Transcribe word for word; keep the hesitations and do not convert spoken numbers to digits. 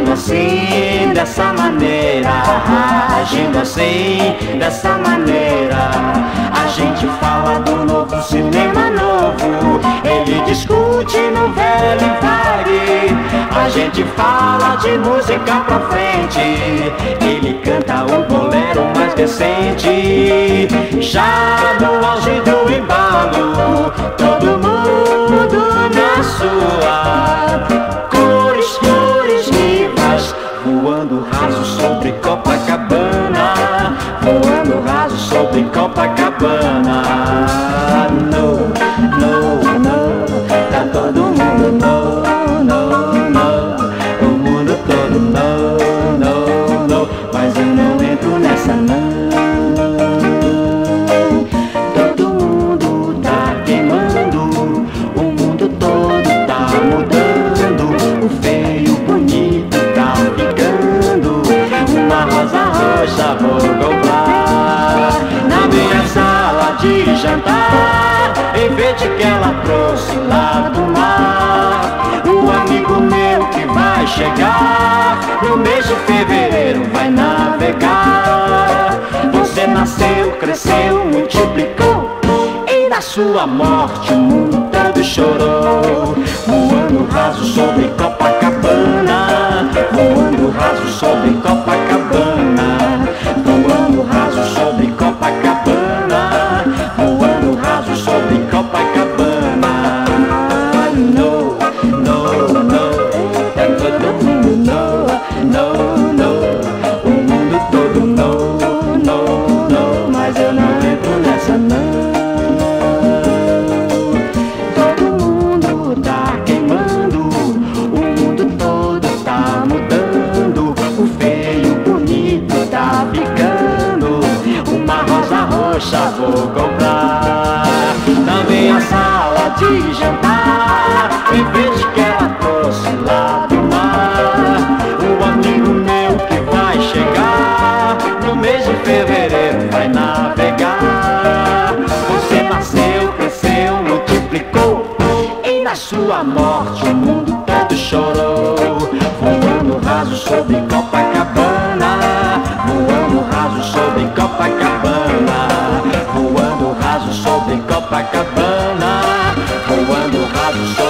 agindo assim, dessa maneira, agindo assim, dessa maneira. A gente fala do novo cinema novo, ele discute no velho vague. A gente fala de música pra frente, ele canta o bolero mais recente. Já no auge do embalo, todo mundo na sua, cores, cores vivas, voando raso sobre Copacabana, voando raso sobre Copacabana. No, no, no, tá todo mundo no, no, no, o mundo todo no, no, no, mas eu não entro nessa não. Todo mundo tá queimando, o mundo todo tá mudando, o feio bonito tá ficando, uma rosa roxa vou comprar na minha sala de jantar, enfeite que ela trouxe lá do mar. Um amigo meu que vai chegar no mês de fevereiro vai navegar. Você nasceu, cresceu, multiplicou, e na sua morte o mundo todo chorou. Voando raso sobre Copacabana, voando raso sobre Copacabana, voando raso sobre Copacabana, voando raso sobre Copacabana. No, no, no, é todo mundo no, no, no, o mundo todo no, no, no, mas eu não entro nessa não. Todo mundo tá queimando, o mundo todo tá mudando, o feio bonito tá ficando, uma rosa roxa vou comprar na minha sala de jantar, enfeite que ela trouxe lá do mar. Um amigo meu que vai chegar no mês de fevereiro vai navegar. Você nasceu, cresceu, multiplicou, e na sua morte o mundo todo chorou. Voando raso sobre Copacabana, voando raso sobre Copacabana, voando raso sobre Copacabana, voando raso sobre